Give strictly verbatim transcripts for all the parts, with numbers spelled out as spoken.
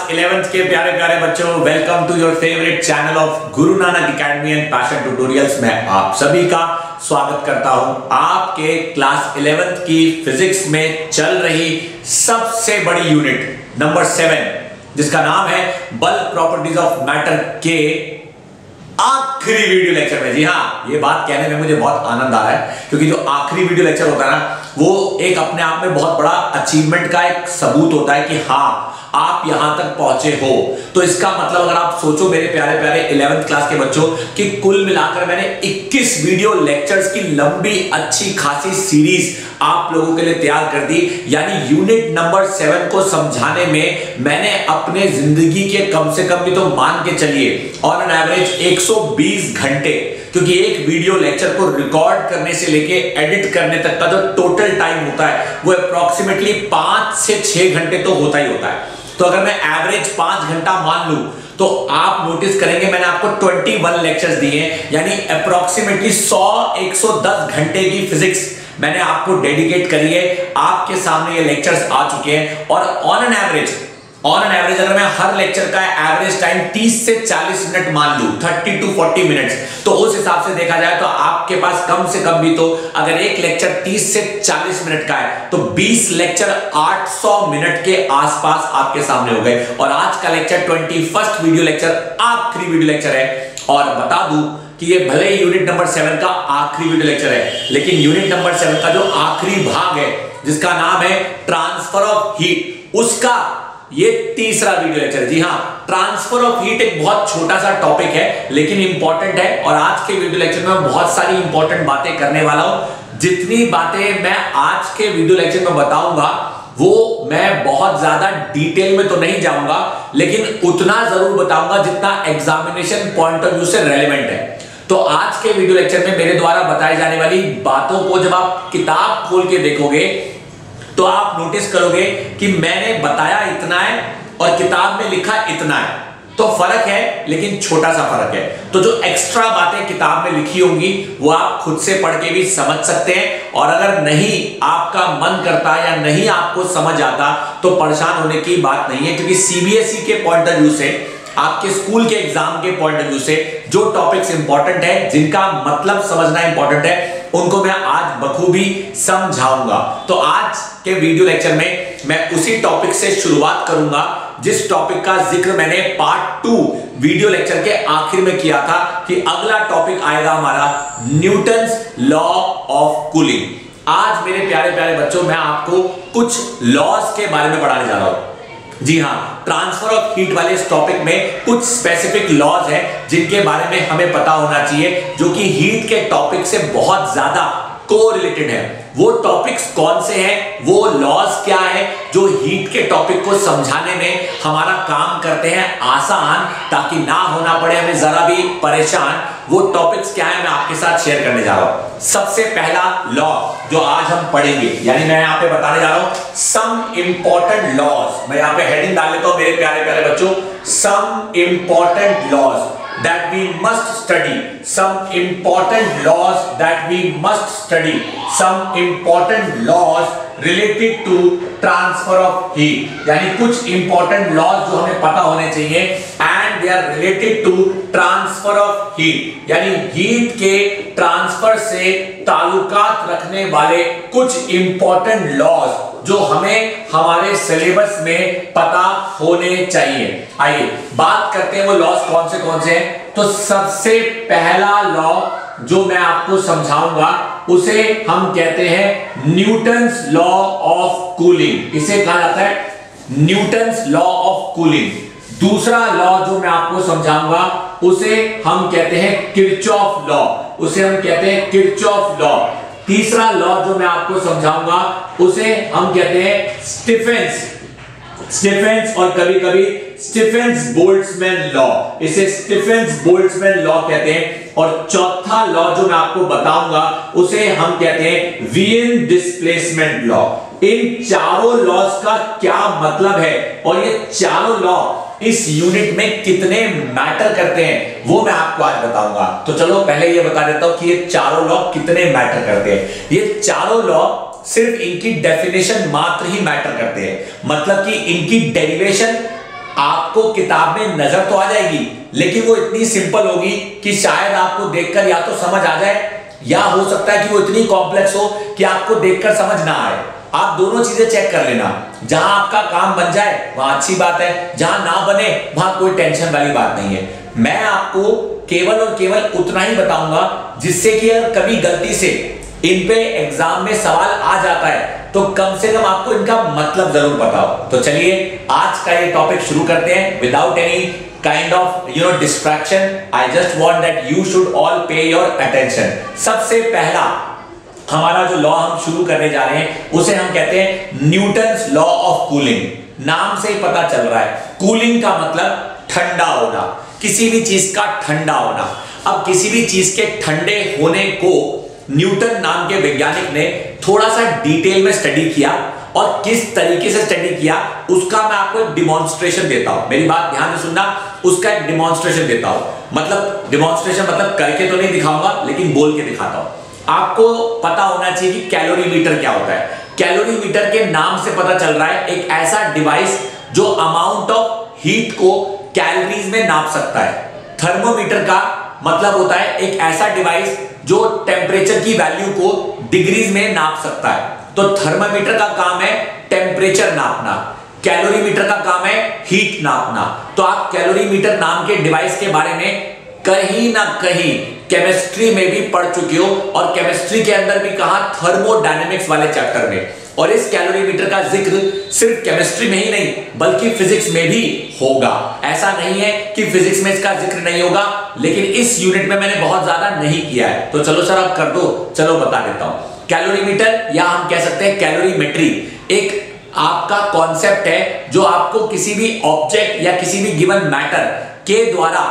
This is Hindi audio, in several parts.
इलेवेंथ के प्यारे प्यारे बच्चों, welcome to your favourite channel of Guru Nanak academy and passion tutorials. मैं आप सभी का स्वागत करता हूं आपके क्लास इलेवेंथ की फिजिक्स में चल रही सबसे बड़ी यूनिट नंबर सेवन, जिसका नाम है बल्क प्रॉपर्टीज ऑफ मैटर के आखिरी वीडियो लेक्चर में। जी हाँ, ये बात कहने में मुझे बहुत आनंद आ रहा है, क्योंकि जो आखिरी वीडियो लेक्चर होता है ना, वो एक अपने आप में बहुत बड़ा अचीवमेंट का एक सबूत होता है कि हाँ आप यहां तक पहुंचे हो। तो इसका मतलब अगर आप सोचो मेरे प्यारे प्यारे इलेवेंथ क्लास के बच्चों कि कुल मिलाकर मैंने इक्कीस वीडियो लेक्चर्स की लंबी अच्छी खासी सीरीज आप लोगों के लिए तैयार कर दी। यानी यूनिट नंबर सेवन को समझाने में मैंने अपने जिंदगी के कम से कम भी तो मान के चलिए ऑन एन एवरेज एक सौ बीस घंटे, क्योंकि एक वीडियो लेक्चर को रिकॉर्ड करने से लेके एडिट करने तक का जो टोटल टाइम होता है वो अप्रॉक्सीमेटली पांच से छह घंटे तो होता ही होता है। तो अगर मैं एवरेज पांच घंटा मान लूं तो आप नोटिस करेंगे मैंने आपको इक्कीस लेक्चर्स दिए हैं, यानी अप्रॉक्सीमेटली सौ एक सौ दस घंटे की फिजिक्स मैंने आपको डेडिकेट करी है। आपके सामने ये लेक्चर्स आ चुके हैं और on an average on an average अगर मैं हर लेक्चर का एवरेज टाइम तीस से चालीस मिनट मान लूं, तीस टू चालीस मिनट्स, तो उस हिसाब से देखा जाए तो आपके पास कम से कम भी तो अगर एक लेक्चर तीस से चालीस मिनट का है तो बीस लेक्चर आठ सौ मिनट के आसपास आपके सामने हो गए। और आज का लेक्चर इक्कीसवां वीडियो लेक्चर आखिरी वीडियो लेक्चर है। और बता दूं कि ये भले ही यूनिट नंबर सेवन का आखिरी वीडियो लेक्चर है, लेकिन यूनिट नंबर सेवन का जो आखिरी भाग है जिसका नाम है ट्रांसफर ऑफ हीट, उसका ये तीसरा वीडियो लेक्चर। जी हाँ, ट्रांसफर ऑफ हीट एक बहुत छोटा सा टॉपिक है लेकिन इंपॉर्टेंट है, और आज के वीडियो लेक्चर में बहुत सारी इंपॉर्टेंट बातें करने वाला हूं। जितनी बातें मैं आज के वीडियो लेक्चर में बताऊंगा वो मैं बहुत ज्यादा डिटेल में तो नहीं जाऊंगा, लेकिन उतना जरूर बताऊंगा जितना एग्जामिनेशन पॉइंट ऑफ व्यू से रेलेवेंट है। तो आज के वीडियो लेक्चर में मेरे द्वारा बताई जाने वाली बातों को जब आप किताब खोल के देखोगे तो आप नोटिस करोगे कि मैंने बताया इतना है और किताब में लिखा इतना है, तो फर्क है लेकिन छोटा सा फर्क है। तो जो एक्स्ट्रा बातें किताब में लिखी होंगी वो आप खुद से पढ़ के भी समझ सकते हैं, और अगर नहीं आपका मन करता या नहीं आपको समझ आता तो परेशान होने की बात नहीं है, क्योंकि सीबीएसई के पॉइंट ऑफ व्यू से, आपके स्कूल के एग्जाम के पॉइंट ऑफ व्यू से जो टॉपिक्स इंपॉर्टेंट है, जिनका मतलब समझना इंपॉर्टेंट है, उनको मैं आज बखूबी समझाऊंगा। तो आज के वीडियो लेक्चर में मैं उसी टॉपिक से शुरुआत करूंगा जिस टॉपिक का जिक्र मैंने पार्ट टू वीडियो लेक्चर के आखिर में किया था कि अगला टॉपिक आएगा हमारा न्यूटन्स लॉ ऑफ कूलिंग। आज मेरे प्यारे प्यारे बच्चों मैं आपको कुछ लॉज के बारे में पढ़ाने जा रहा हूं। जी हाँ, ट्रांसफर ऑफ हीट वाले इस टॉपिक में कुछ स्पेसिफिक लॉज हैं जिनके बारे में हमें पता होना चाहिए, जो कि हीट के टॉपिक से बहुत ज्यादा कोरिलेटेड है। वो टॉपिक्स कौन से हैं, वो लॉज क्या है जो हीट के टॉपिक को समझाने में हमारा काम करते हैं आसान, ताकि ना होना पड़े हमें जरा भी परेशान। वो टॉपिक्स क्या है मैं आपके साथ शेयर करने जा रहा हूं। सबसे पहला लॉ जो आज हम पढ़ेंगे, यानी मैं यहां पे बताने जा रहा हूं सम इंपॉर्टेंट लॉज। मैं यहां पे हेडिंग डाल लेता हूं मेरे प्यारे प्यारे बच्चों, some important laws that we must study, some important laws that we must study, some important laws related to transfer of heat। यानी कुछ important laws जो हमें पता होने चाहिए and they are related to transfer of heat, यानी heat के ट्रांसफर से ताल्लुकात रखने वाले कुछ important laws जो हमें हमारे सिलेबस में पता होने चाहिए। आइए बात करते हैं वो लॉज कौन से कौन से हैं। तो सबसे पहला लॉ जो मैं आपको समझाऊंगा उसे हम कहते हैं न्यूटन्स लॉ ऑफ कूलिंग। इसे कहा जाता है न्यूटन्स लॉ ऑफ कूलिंग। दूसरा लॉ जो मैं आपको समझाऊंगा उसे हम कहते हैं किरचॉफ लॉ, उसे हम कहते हैं किरचॉफ लॉ। तीसरा लॉ जो मैं आपको समझाऊंगा उसे हम कहते हैं स्टीफेंस स्टीफेंस और कभी कभी स्टीफेंस बोल्ट्जमैन लॉ, इसे स्टीफेंस बोल्ट्जमैन लॉ कहते हैं। और चौथा लॉ जो मैं आपको बताऊंगा उसे हम कहते हैं वीएन डिस्प्लेसमेंट लॉ। इन चारों लॉज का क्या मतलब है और ये चारों लॉ इस यूनिट में कितने मैटर करते हैं वो मैं आपको आज बताऊंगा। तो चलो पहले ये बता देता हूं कि ये चारों लॉ कितने मैटर करते हैं। ये चारों लॉ सिर्फ इनकी डेफिनेशन मात्र ही मैटर करते हैं, मतलब कि इनकी डेरिवेशन आपको किताब में नजर तो आ जाएगी, लेकिन वो इतनी सिंपल होगी कि शायद आपको देखकर या तो समझ आ जाए, या हो सकता है कि वो इतनी कॉम्प्लेक्स हो कि आपको देखकर समझ ना आए। आप दोनों चीजें चेक कर लेना, जहां आपका काम बन जाए वहां अच्छी बात है, जहां ना बने वहां कोई टेंशन वाली बात नहीं है। मैं आपको केवल और केवल उतना ही बताऊंगा जिससे कि अगर कभी गलती से इन पे एग्जाम में सवाल आ जाता है तो कम से कम आपको इनका मतलब जरूर पता हो। तो चलिए आज का ये टॉपिक शुरू करते हैं without any kind of you know distraction. I just want that you should all pay your attention. सबसे पहला हमारा जो लॉ हम शुरू करने जा रहे हैं उसे हम कहते हैं न्यूटन्स लॉ ऑफ कूलिंग। नाम से ही पता चल रहा है, कूलिंग का मतलब ठंडा होना, किसी भी चीज का ठंडा होना। अब किसी भी चीज के ठंडे होने को न्यूटन नाम के वैज्ञानिक ने थोड़ा सा डिटेल में स्टडी किया, और किस तरीके से स्टडी किया उसका मैं आपको एक डिमॉन्स्ट्रेशन देता हूं। मेरी बात ध्यान से सुनना, उसका एक डिमॉन्स्ट्रेशन देता हूं। मतलब डिमॉन्स्ट्रेशन मतलब करके तो नहीं दिखाऊंगा, लेकिन बोल के दिखाता हूं। आपको पता होना चाहिए कि कैलोरीमीटर क्या होता है। कैलोरीमीटर के नाम से पता चल रहा है एक ऐसा डिवाइस जो अमाउंट ऑफ हीट को कैलोरीज में नाप सकता है। थर्मोमीटर का मतलब होता है एक ऐसा डिवाइस जो टेम्परेचर की वैल्यू को डिग्रीज में नाप सकता है। तो थर्मामीटर का काम है टेम्परेचर नापना, कैलोरीमीटर का काम है हीट नापना। तो आप कैलोरीमीटर नाम के डिवाइस के बारे में कहीं ना कहीं केमिस्ट्री में भी पढ़ चुके हो, और केमिस्ट्री के अंदर भी कहा थर्मोडायनेमिक्स वाले चैप्टर में। और इस कैलोरीमीटर का जिक्र सिर्फ केमिस्ट्री में ही नहीं बल्कि फिजिक्स में भी होगा। ऐसा नहीं है कि फिजिक्स में इसका जिक्र नहीं होगा, लेकिन इस यूनिट में मैंने बहुत ज्यादा नहीं किया है। तो चलो सर आप कर दो, चलो बता देता हूं। कैलोरीमीटर या हम कह सकते हैं कैलोरीमेट्री एक आपका कॉन्सेप्ट है जो आपको किसी भी ऑब्जेक्ट या किसी भी गिवन मैटर के द्वारा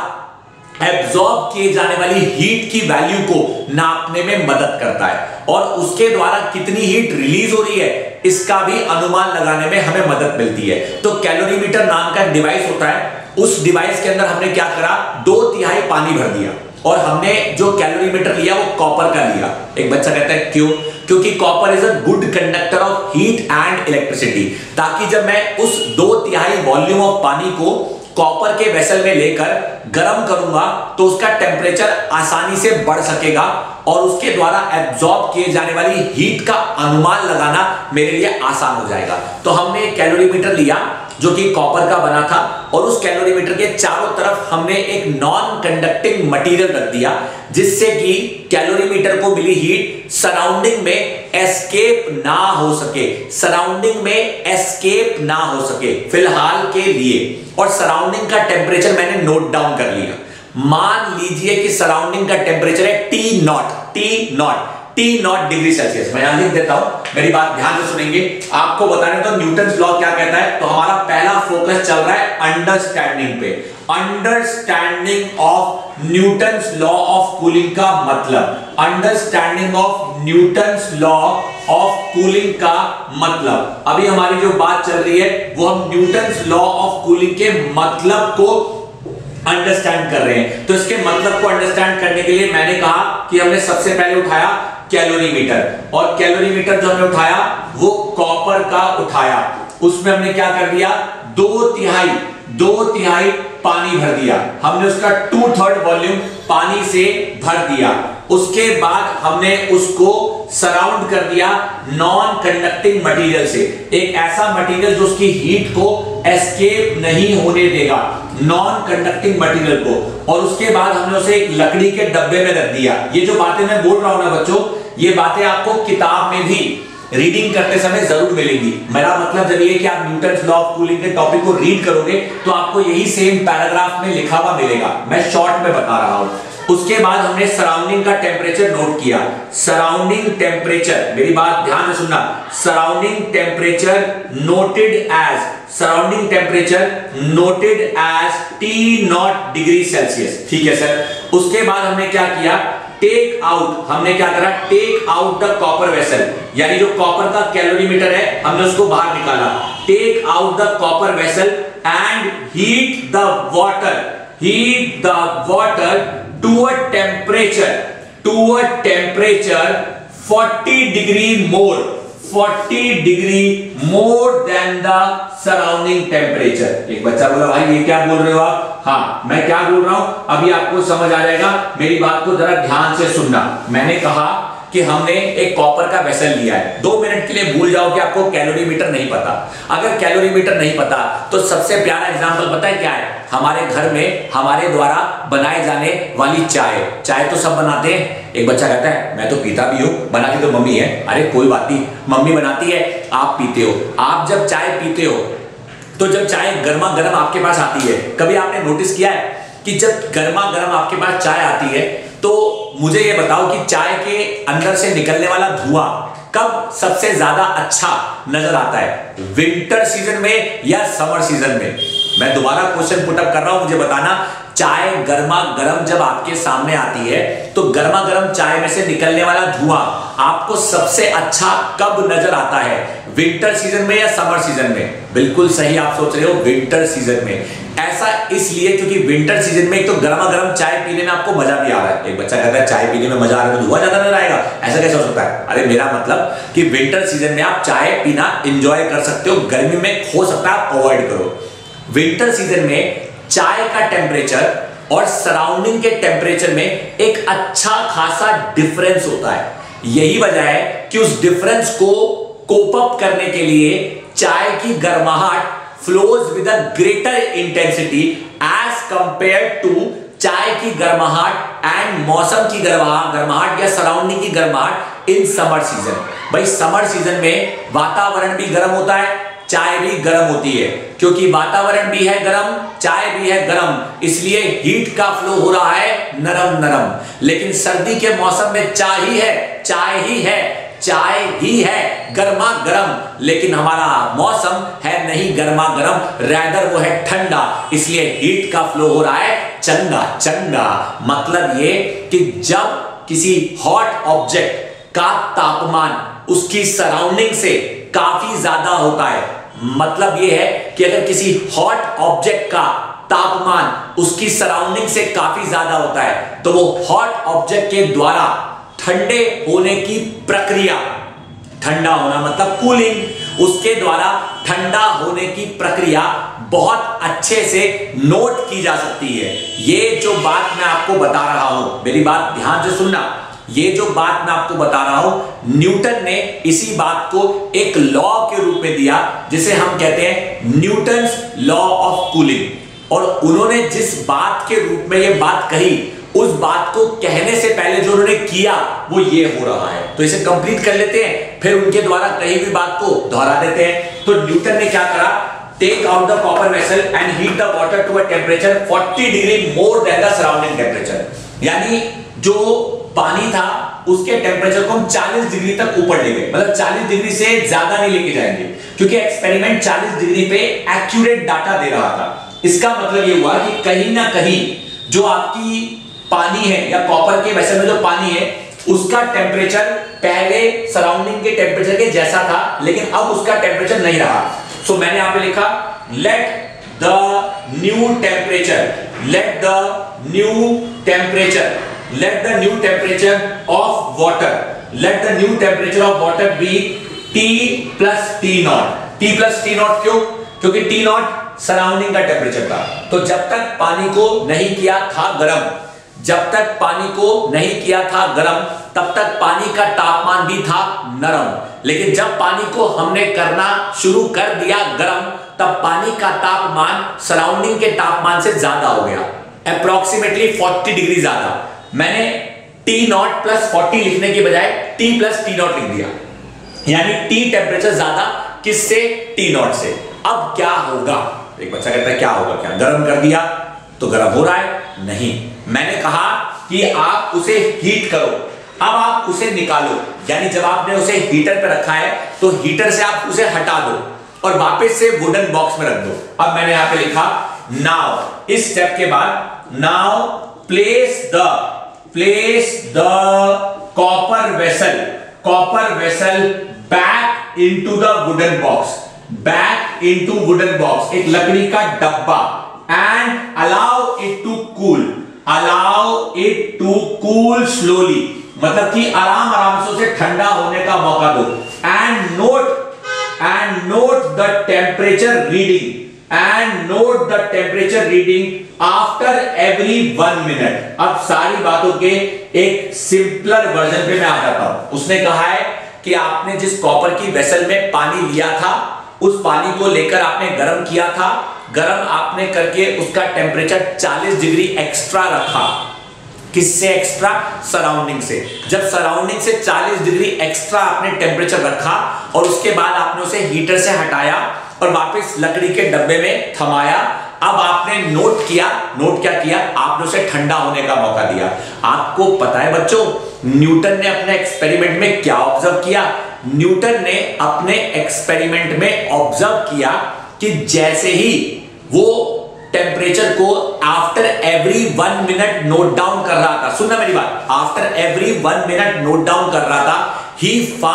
एब्जॉर्ब किए जाने वाली हीट की वैल्यू को नापने में मदद करता है, और उसके द्वारा कितनी हीट रिलीज हो रही है इसका भी अनुमान लगाने में हमें मदद मिलती है। तो कैलोरीमीटर नाम का डिवाइस होता है, उस डिवाइस के अंदर हमने क्या करा, दो तिहाई पानी भर दिया, और हमने जो कैलोरीमीटर लिया वो कॉपर का लिया। एक बच्चा कहता है क्यों? क्योंकि copper is a good conductor of heat and electricity, ताकि जब मैं उस दो तिहाई वॉल्यूम ऑफ पानी को कॉपर के वेसल में लेकर गर्म करूंगा तो उसका टेम्परेचर आसानी से बढ़ सकेगा, और उसके द्वारा एब्जॉर्ब किए जाने वाली हीट का अनुमान लगाना मेरे लिए आसान हो जाएगा। तो हमने एक कैलोरीमीटर लिया जो कि कॉपर का बना था, और उस कैलोरीमीटर के चारों तरफ हमने एक नॉन कंडक्टिंग मटेरियल रख दिया, जिससे कि कैलोरीमीटर को मिली हीट सराउंडिंग में एस्केप ना हो सके, सराउंडिंग में एस्केप ना हो सके फिलहाल के लिए। और सराउंडिंग का टेम्परेचर मैंने नोट डाउन कर लिया। मान लीजिए कि सराउंडिंग का टेम्परेचर है T naught, T naught T naught degree Celsius. मैं यहां लिख देता हूं, मेरी बात ध्यान से सुनेंगे। आपको बताने तो न्यूटन्स लॉ क्या कहता है। तो हमारा पहला फोकस चल रहा है अंडरस्टैंडिंग पे। Understanding of Newton's law of cooling का मतलब, understanding of Newton's law of cooling का मतलब। अभी हमारी जो बात चल रही है वो हम न्यूटन्स लॉ ऑफ कूलिंग के मतलब को अंडरस्टैंड कर रहे हैं। तो इसके मतलब को अंडरस्टैंड करने के लिए मैंने कहा कि हमने सबसे पहले उठाया कैलोरीमीटर, और कैलोरीमीटर जो हमने उठाया वो कॉपर का उठाया। उसमें हमने क्या कर दिया, दो तिहाई दो तिहाई पानी भर दिया। हमने उसका टू थर्ड वॉल्यूम पानी से भर दिया। उसके बाद हमने उसको सराउंड कर दिया नॉन कंडक्टिंग मटेरियल से, एक ऐसा मटेरियल जो उसकी हीट को एस्केप नहीं होने देगा, नॉन कंडक्टिंग मटेरियल को। और उसके बाद हमने उसे एक लकड़ी के डब्बे में रख दिया। ये जो बातें मैं बोल रहा हूं ना बच्चों, ये बातें आपको किताब में भी रीडिंग करते समय जरूर मिलेंगी। मेरा मतलब जब ये कि आप न्यूटन्स लॉ ऑफ कूलिंग के टॉपिक को रीड करोगे तो आपको यही सेम पैराग्राफ में लिखा हुआ मिलेगा। मैं शॉर्ट में बता रहा हूं। उसके बाद हमने सराउंडिंग का टेम्परेचर नोट किया। सराउंडिंग टेम्परेचर, मेरी बात ध्यान से सुनना, surrounding temperature noted as surrounding temperature noted as T naught degree Celsius. ठीक है सर। उसके बाद हमने क्या किया, टेक आउट, हमने क्या करा, take out the copper vessel, यानी जो कॉपर का कैलोरीमीटर है हमने उसको बाहर निकाला। Take out the copper vessel and heat the water, heat the water to a temperature, to a temperature forty degree more, चालीस degree more than the surrounding temperature. एक बच्चा बोला भाई ये क्या बोल रहे हो आप? हाँ मैं क्या बोल रहा हूं अभी आपको समझ आ जाएगा, मेरी बात को जरा ध्यान से सुनना। मैंने कहा कि हमने एक कॉपर का वेसल लिया है, दो मिनट के लिए भूल जाओ कि आपको कैलोरीमीटर नहीं पता। अगर कैलोरीमीटर नहीं पता तो सबसे प्यारा एग्जांपल पता है क्या है? हमारे घर में हमारे द्वारा बनाए जाने वाली चाय। चाय तो सब बनाते हैं। एक बच्चा कहता है मैं तो पीता भी हूं, बनाती तो मम्मी है। अरे कोई बात नहीं, मम्मी बनाती है, आप पीते हो। आप जब चाय पीते हो तो जब चाय गर्मा गर्म आपके पास आती है, कभी आपने नोटिस किया है कि जब गर्मा गर्म आपके पास चाय आती है तो मुझे ये बताओ कि चाय के अंदर से निकलने वाला धुआं कब सबसे ज्यादा अच्छा नजर आता है? विंटर सीजन में या समर सीजन में? मैं दोबारा क्वेश्चन पुट अप कर रहा हूं, मुझे बताना। चाय गर्मा गर्म जब आपके सामने आती है तो गर्मा गर्म चाय में से निकलने वाला धुआं आपको सबसे अच्छा कब नजर आता है? विंटर सीजन में या समर सीजन में? बिल्कुल सही आप सोच रहे हो, विंटर सीजन में। ऐसा इसलिए क्योंकि विंटर सीजन में एक तो गर्मा गर्म चाय पीने में आपको मजा भी आ रहा है। एक बच्चा कहता है चाय पीने में मजा आ रहा है तो धुआं ज्यादा नजर आएगा, ऐसा कैसे हो सकता है? अरे मेरा मतलब कि विंटर सीजन में आप चाय पीना एंजॉय कर सकते हो, गर्मी में हो सकता है आप अवॉइड करो। विंटर सीजन में चाय का टेम्परेचर और सराउंडिंग के टेम्परेचर में एक अच्छा खासा डिफरेंस होता है। यही वजह है कि उस डिफरेंस को कोप अप करने के लिए चाय की गर्माहट flows with a greater intensity as compare to चाय की गर्माहट एंड मौसम की गर्माहट गर्माहट या सराउंडिंग की गर्माहट इन समर सीजन। भाई समर सीजन में वातावरण भी गर्म होता है, चाय भी गर्म होती है। क्योंकि वातावरण भी है गर्म, चाय भी है गर्म, इसलिए हीट का फ्लो हो रहा है नरम नरम। लेकिन सर्दी के मौसम में चाय ही है, चाय ही है, चाय ही है गर्मा गर्म, लेकिन हमारा मौसम है नहीं गर्मा गर्म, रैदर वो है ठंडा, इसलिए हीट का फ्लो हो रहा है चंगा चंगा। मतलब ये कि जब किसी हॉट ऑब्जेक्ट का तापमान उसकी सराउंडिंग से काफी ज्यादा होता है, मतलब यह है कि अगर किसी हॉट ऑब्जेक्ट का तापमान उसकी सराउंडिंग से काफी ज्यादा होता है तो वो हॉट ऑब्जेक्ट के द्वारा ठंडे होने की प्रक्रिया, ठंडा होना मतलब कूलिंग, उसके द्वारा ठंडा होने की प्रक्रिया बहुत अच्छे से नोट की जा सकती है। ये जो बात मैं आपको बता रहा हूं, मेरी बात ध्यान से सुनना, ये जो बात मैं आपको बता रहा हूं न्यूटन ने इसी बात को एक लॉ के रूप में दिया जिसे हम कहते हैं न्यूटन्स लॉ ऑफ कूलिंग। और उन्होंने जिस बात के रूप में ये बात कही, उस बात को कहने से पहले जो उन्होंने किया वो ये हो रहा है। तो इसे कंप्लीट कर लेते हैं, फिर उनके द्वारा कही हुई बात को दोहरा देते हैं। तो न्यूटन ने क्या करा? Take out the copper vessel and heat the water to a temperature चालीस degree more than the surrounding temperature. यानी जो पानी था उसके टेम्परेचर को हम चालीस डिग्री तक ऊपर ले गए, मतलब चालीस डिग्री से ज्यादा नहीं लेके जाएंगे, क्योंकि एक्सपेरिमेंट चालीस डिग्री पे एक्यूरेट डाटा दे रहा था। इसका मतलब ये हुआ कि कहीं ना कहीं जो आपकी पानी है या कॉपर के वेसल में जो पानी है उसका टेम्परेचर पहले सराउंडिंग के टेम्परेचर के जैसा था, लेकिन अब उसका टेम्परेचर नहीं रहा। सो so, मैंने यहां पे लिखा let the new temperature, let the new temperature let the new temperature of water let the new temperature of water be T plus T naught। T plus T naught क्यों? क्योंकि T naught सराउंडिंग का टेम्परेचर था। तो जब तक पानी को नहीं किया था गरम, जब तक पानी को नहीं किया था गरम तब तक पानी का तापमान भी था नरम, लेकिन जब पानी को हमने करना शुरू कर दिया गरम तब पानी का तापमान सराउंडिंग के तापमान से ज्यादा हो गया, अप्रोक्सीमेटली चालीस डिग्री ज्यादा। मैंने T नॉट प्लस चालीस लिखने के बजाय T प्लस T नॉट लिख दिया, यानी T टेम्परेचर ज्यादा किससे? T नॉट से। अब क्या होगा? एक बच्चा कहता है क्या होगा? क्या गर्म कर दिया तो गर्म हो रहा है? नहीं, मैंने कहा कि आप उसे हीट करो, अब आप उसे निकालो, यानी जब आपने उसे हीटर पे रखा है तो हीटर से आप उसे हटा दो और वापस से वुडन बॉक्स में रख दो। अब मैंने यहां पे लिखा नाउ, इस स्टेप के बाद now place the place the copper vessel copper vessel back into the wooden box, back into wooden box, एक लकड़ी का डब्बा, and allow it to cool, allow it to cool slowly, मतलब कि आराम आराम से उसे ठंडा होने का मौका दो, and note and note the temperature reading and note the temperature reading after every one minute. अब सारी बातों के एक सिंपलर वर्जन पे मैं आ जाता हूं. उसने कहा है कि आपने जिस कॉपर की वेसल में पानी लिया था, उस पानी को लेकर आपने गर्म किया था. गर्म आपने करके उसका टेम्परेचर चालीस डिग्री एक्स्ट्रा रखा. किससे एक्स्ट्रा? सराउंडिंग से. जब सराउंडिंग से चालीस डिग्री एक्स्ट्रा आपने टेम्परेचर रखा और उसके बाद आपने उसे हीटर से हटाया और वापस लकड़ी के डब्बे में थमाया. अब आपने नोट किया. नोट क्या किया? आपने उसे ठंडा होने का मौका दिया. आपको पता है बच्चों, न्यूटन ने अपने एक्सपेरिमेंट में क्या ऑब्जर्व किया? न्यूटन ने अपने एक्सपेरिमेंट में ऑब्जर्व किया कि जैसे ही वो टेम्परेचर को after every one minute note down कर रहा था, सुनना मेरी बात, after every one minute note down कर रहा था, he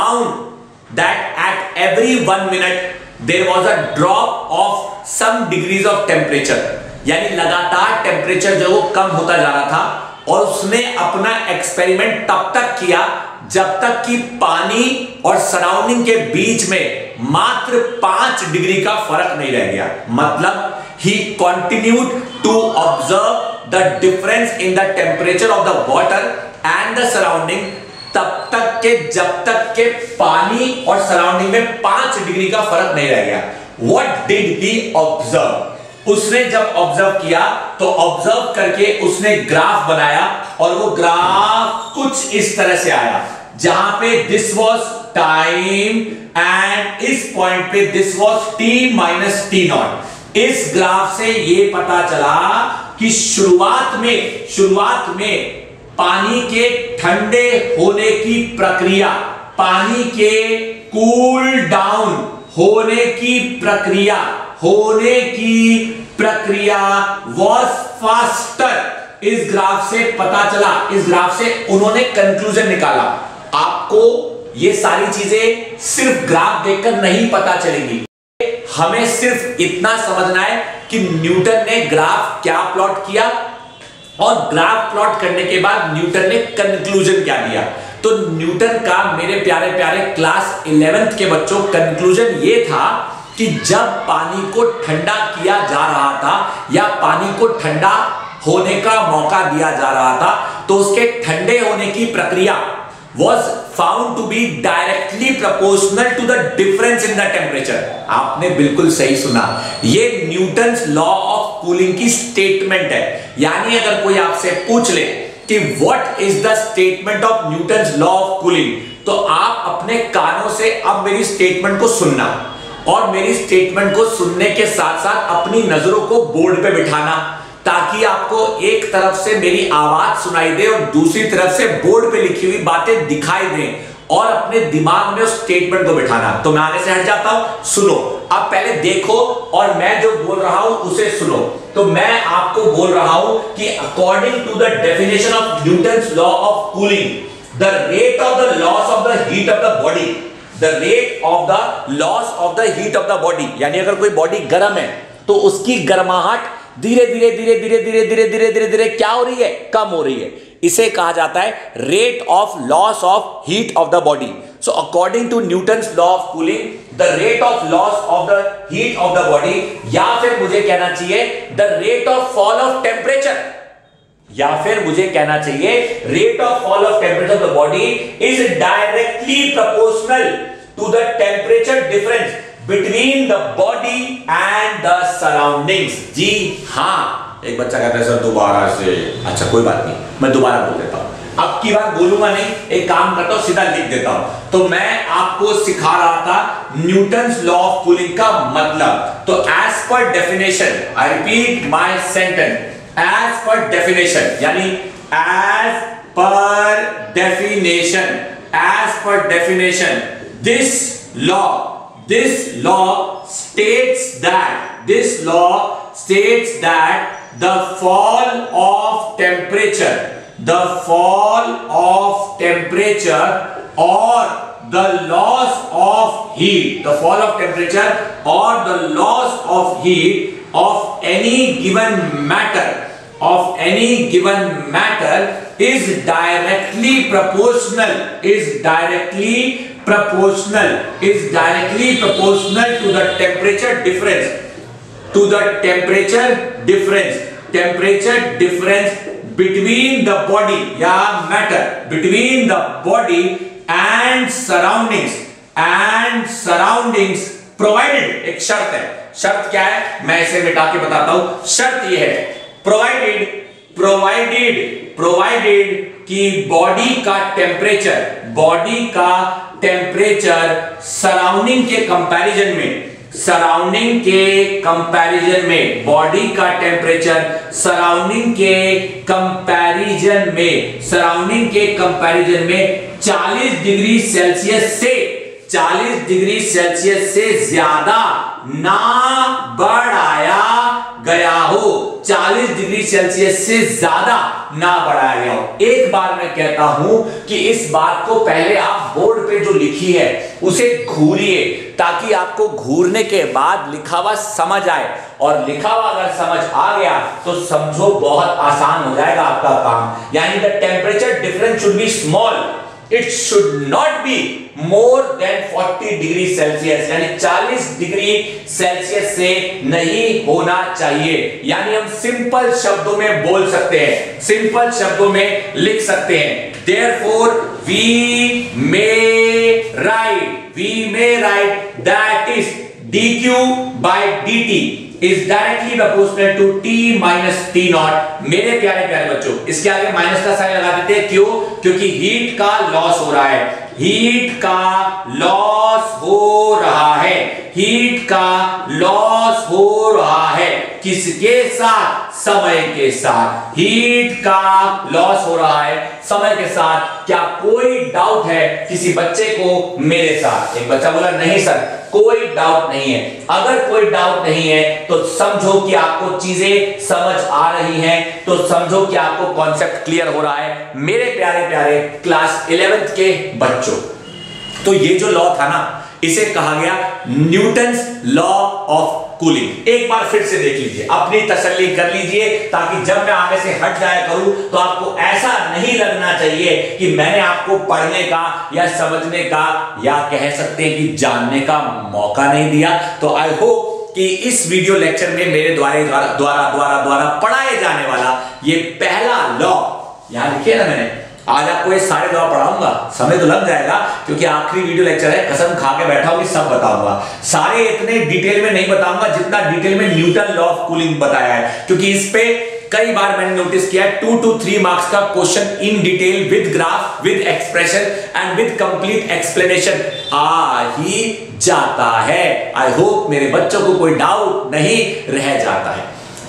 found that at every one minute there was a drop of some degrees of temperature. यानी लगातार टेम्परेचर जो कम होता जा रहा था. और उसने अपना एक्सपेरिमेंट तब तक किया जब तक कि पानी और सराउंडिंग के बीच में मात्र पांच डिग्री का फर्क नहीं रह गया. मतलब he continued to observe the difference in the temperature of the water and the surrounding तब तक के जब तक के पानी और सराउंडिंग में पांच डिग्री का फर्क नहीं रह गया. What did he observe? उसने जब ऑब्जर्व किया तो ऑब्जर्व करके उसने ग्राफ बनाया और वो ग्राफ कुछ इस तरह से आया, जहां पे दिस वाज टाइम एंड इस पॉइंट पे this was T minus T naught. इस ग्राफ से ये पता चला कि शुरुआत में शुरुआत में पानी के ठंडे होने की प्रक्रिया, पानी के कूल डाउन होने की प्रक्रिया होने की प्रक्रिया वाज फास्टर. इस ग्राफ से पता चला, इस ग्राफ से उन्होंने कंक्लूजन निकाला. आपको ये सारी चीजें सिर्फ ग्राफ देखकर नहीं पता चलेंगी. हमें सिर्फ इतना समझना है कि न्यूटन ने ग्राफ क्या प्लॉट किया और ग्राफ प्लॉट करने के बाद न्यूटन ने कंक्लूजन क्या दिया. तो न्यूटन का मेरे प्यारे प्यारे क्लास इलेवेंथ के बच्चों कंक्लूजन ये था कि जब पानी को ठंडा किया जा रहा था या पानी को ठंडा होने का मौका दिया जा रहा था, तो उसके ठंडे होने की प्रक्रिया was found to be directly proportional to the difference in the temperature. आपने बिल्कुल सही सुना. ये न्यूटन्स लॉ ऑफ कूलिंग की स्टेटमेंट है. यानी अगर कोई आपसे पूछ ले कि what is the statement of Newton's law of cooling, तो आप अपने कानों से अब मेरी स्टेटमेंट को सुनना और मेरी स्टेटमेंट को सुनने के साथ साथ अपनी नजरों को बोर्ड पे बिठाना, ताकि आपको एक तरफ से मेरी आवाज सुनाई दे और दूसरी तरफ से बोर्ड पे लिखी हुई बातें दिखाई दें और अपने दिमाग में उस स्टेटमेंट को बिठाना. तो मैं आगे से हट जाता हूं. सुनो, अब पहले देखो और मैं जो बोल रहा हूं उसे सुनो. तो मैं आपको बोल रहा हूं कि according to the definition of Newton's law of cooling, the rate of the loss of the heat of the body, the rate of the loss of the heat of the body, यानी अगर कोई बॉडी गर्म है तो उसकी गर्माहट धीरे धीरे धीरे धीरे धीरे धीरे धीरे धीरे धीरे क्या हो रही है? कम हो रही है. इसे कहा जाता है rate of loss of heat of the body. So according to Newton's law of cooling, the rate of loss of the heat of the body, या फिर मुझे कहना चाहिए the rate of fall of temperature, या फिर मुझे कहना चाहिए rate of fall of temperature of the body is directly proportional to the temperature difference between the body and the surroundings. जी हाँ. एक बच्चा कहता है सर दोबारा से. अच्छा कोई बात नहीं, मैं दोबारा बोल देता हूं. अब की बार बोलूंगा नहीं, एक काम करता हूं सीधा लिख देता हूं. तो मैं आपको सिखा रहा था न्यूटन्स लॉ ऑफ कूलिंग का मतलब. तो as per definition, I repeat my sentence, as per definition, यानी as per definition, as per definition, this law This law states that this law states that the fall of temperature, the fall of temperature or the loss of heat, the fall of temperature or the loss of heat of any given matter, of any given matter is directly proportional is directly proportional is directly proportional to the temperature difference to the temperature difference temperature difference between the body या matter between the body and surroundings and surroundings provided एक शर्त है। शर्त क्या है मैं इसे मिटा के बताता हूं। शर्त यह है प्रोवाइडेड प्रोवाइडेड प्रोवाइडेड कि बॉडी का टेम्परेचर बॉडी का टेम्परेचर सराउंडिंग के कंपैरिजन में सराउंडिंग के कंपैरिजन में बॉडी का टेम्परेचर सराउंडिंग के कंपैरिजन में सराउंडिंग के कंपैरिजन में चालीस डिग्री सेल्सियस से चालीस डिग्री सेल्सियस से ज्यादा ना बढ़ाया गया हो चालीस डिग्री सेल्सियस से ज्यादा ना बढ़ाया गया हो। एक बार मैं कहता हूं कि इस बात को पहले आप बोर्ड पे जो लिखी है उसे घूरिए ताकि आपको घूरने के बाद लिखा हुआ समझ आए और लिखा हुआ अगर समझ आ गया तो समझो बहुत आसान हो जाएगा आपका काम। यानी the temperature difference should be small it should not be more than चालीस डिग्री सेल्सियस यानी चालीस डिग्री सेल्सियस से नहीं होना चाहिए। यानी हम सिंपल शब्दों में बोल सकते हैं सिंपल शब्दों में लिख सकते हैं therefore we may write we may write that is dq by dt is directly proportional to t minus t naught। मेरे प्यारे प्यारे बच्चों इसके आगे माइनस का साइन लगा देते हैं क्यों क्योंकि हीट का लॉस हो रहा है हीट का लॉस हो रहा है हीट का लॉस हो रहा है किसके साथ समय के साथ हीट का लॉस हो रहा है समय के साथ। क्या कोई डाउट है किसी बच्चे को मेरे साथ? एक बच्चा बोला नहीं सर कोई डाउट नहीं है। अगर कोई डाउट नहीं है तो समझो कि आपको चीजें समझ आ रही हैं तो समझो कि आपको कॉन्सेप्ट क्लियर हो रहा है मेरे प्यारे प्यारे क्लास इलेवेंथ के बच्चों। तो ये जो लॉ था ना इसे कहा गया न्यूटन्स लॉ ऑफ कूलिंग। एक बार फिर से देख लीजिए अपनी तसल्ली कर लीजिए ताकि जब मैं आगे से हट जाया करूं तो आपको ऐसा नहीं लगना चाहिए कि मैंने आपको पढ़ने का या समझने का या कह सकते हैं कि जानने का मौका नहीं दिया। तो आई होप कि इस वीडियो लेक्चर में मेरे द्वारा द्वारा द्वारा द्वारा पढ़ाए जाने वाला ये पहला लॉ यहां लिखिए ना मैंने आज आपको ये सारे लॉ पढ़ाऊंगा समय तो लग जाएगा क्योंकि आखिरी वीडियो लेक्चर है कसम खा के बैठा हूं कि सब बताऊंगा। सारे इतने डिटेल में नहीं बताऊंगा जितना डिटेल में न्यूटन लॉ ऑफ कूलिंग बताया है क्योंकि इस पे कई बार मैंने नोटिस किया टू टू थ्री मार्क्स का question in detail with graph with expression and with complete explanation आ ही जाता है। आई होप मेरे बच्चों को कोई डाउट नहीं रह जाता है।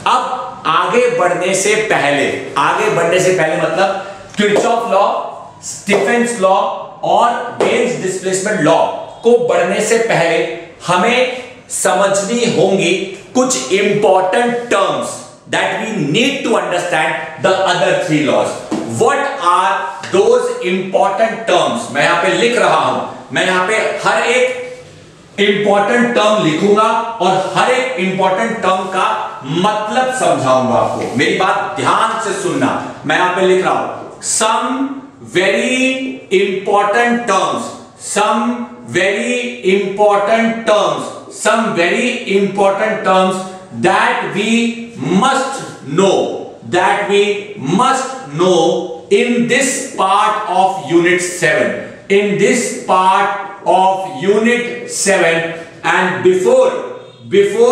अब आगे बढ़ने से पहले आगे बढ़ने से पहले मतलब किरचॉफ लॉ स्टीफेंस लॉ और वेन्स डिस्प्लेसमेंट लॉ को बढ़ने से पहले हमें समझनी होंगी कुछ important terms that we need to understand the other three laws. What are those important terms? मैं यहां पे लिख रहा हूं मैं यहां पे हर एक इंपॉर्टेंट टर्म लिखूंगा और हर एक इंपॉर्टेंट टर्म का मतलब समझाऊंगा आपको। मेरी बात ध्यान से सुनना। मैं यहां पे लिख रहा हूं some very important terms some very important terms some very important terms that we must know that we must know in this part of unit seven in this part of unit seven and before before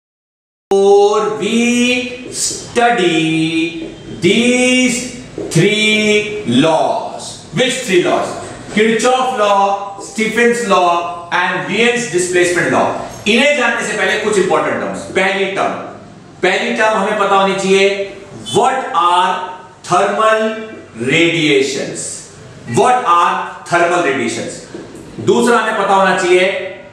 before we study these three laws. Which three laws? Kirchhoff law, Stephen's law and Wien's displacement law. इन्हें जानने से पहले कुछ इंपॉर्टेंट टर्म्स। पहली टर्म पहली टर्म हमें पता होनी चाहिए what are thermal radiations what are thermal radiations। दूसरा हमें पता होना चाहिए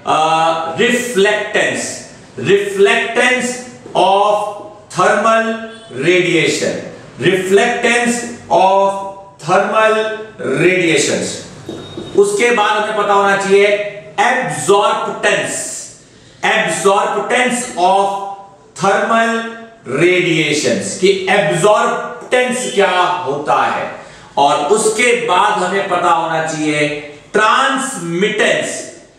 reflectance reflectance of thermal radiation reflectance of thermal radiations। उसके बाद हमें पता होना चाहिए absorptance absorptance of thermal radiations कि absorptance क्या होता है। और उसके बाद हमें पता होना चाहिए transmittance,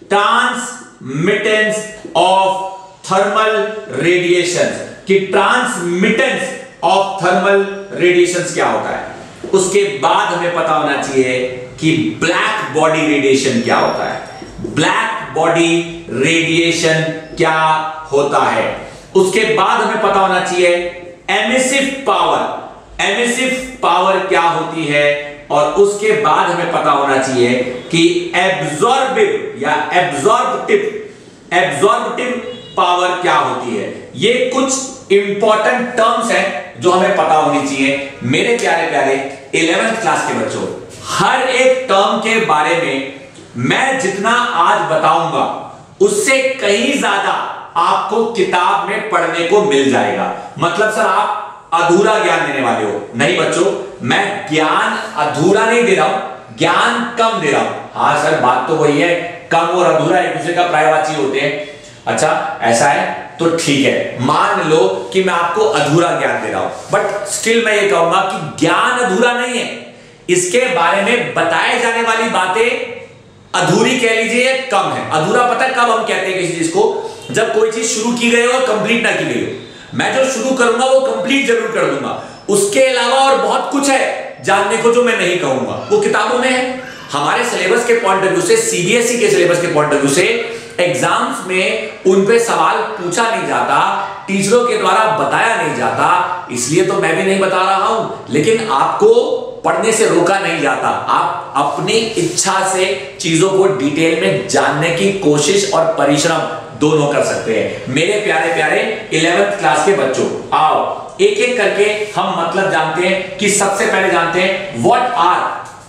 transmittance of thermal radiation, कि ट्रांसमिटेंस ऑफ थर्मल रेडिएशंस क्या होता है। उसके बाद हमें पता होना चाहिए कि ब्लैक बॉडी रेडिएशन क्या होता है, ब्लैक बॉडी रेडिएशन क्या होता है। उसके बाद हमें पता होना चाहिए एमिसिव पावर, एमिसिव पावर क्या होती है, और उसके बाद हमें पता होना चाहिए कि एब्जॉर्बिव या एब्जॉर्बटिव, एब्जॉर्बटिव पावर क्या होती है। ये कुछ इंपॉर्टेंट टर्म्स हैं जो हमें पता होनी चाहिए। मेरे प्यारे प्यारे इलेवेंथ क्लास के बच्चों, हर एक टर्म के बारे में मैं जितना आज बताऊंगा उससे कहीं ज्यादा आपको किताब में पढ़ने को मिल जाएगा। मतलब सर आप अधूरा ज्ञान देने वाले हो? नहीं बच्चों, मैं ज्ञान अधूरा नहीं दे रहा हूं, ज्ञान कम दे रहा हूं। हाँ सर, बात तो वही है, कम और अधूरा एक दूसरे का पर्यायवाची होते हैं। अच्छा ऐसा है तो ठीक है, मान लो कि मैं आपको अधूरा ज्ञान दे रहा हूं, बट स्टिल मैं ये कहूंगा कि ज्ञान अधूरा नहीं है। इसके बारे में बताए जाने वाली बातें अधूरी कह लीजिए, कम है। अधूरा पता है कब हम कहते हैं किसी चीज को? जब कोई चीज शुरू की गई हो और कंप्लीट ना की गई हो। मैं जो शुरू करूंगा वो कंप्लीट जरूर कर दूंगा, उसके अलावा और बहुत कुछ है जानने को जो मैं नहीं कहूंगा, वो किताबों में है। हमारे सिलेबस के पॉइंट ऑफ व्यू से, सीबीएसई के सिलेबस के पॉइंट ऑफ व्यू से एग्जाम्स में उन पे सवाल पूछा नहीं जाता, टीचरों के द्वारा बताया नहीं जाता, इसलिए तो मैं भी नहीं बता रहा हूं। लेकिन आपको पढ़ने से रोका नहीं जाता, आप अपनी इच्छा से चीजों को डिटेल में जानने की कोशिश और परिश्रम दोनों कर सकते हैं। मेरे प्यारे प्यारे इलेवेंथ क्लास के बच्चों, आओ एक एक करके हम मतलब जानते हैं। कि सबसे पहले जानते हैं what are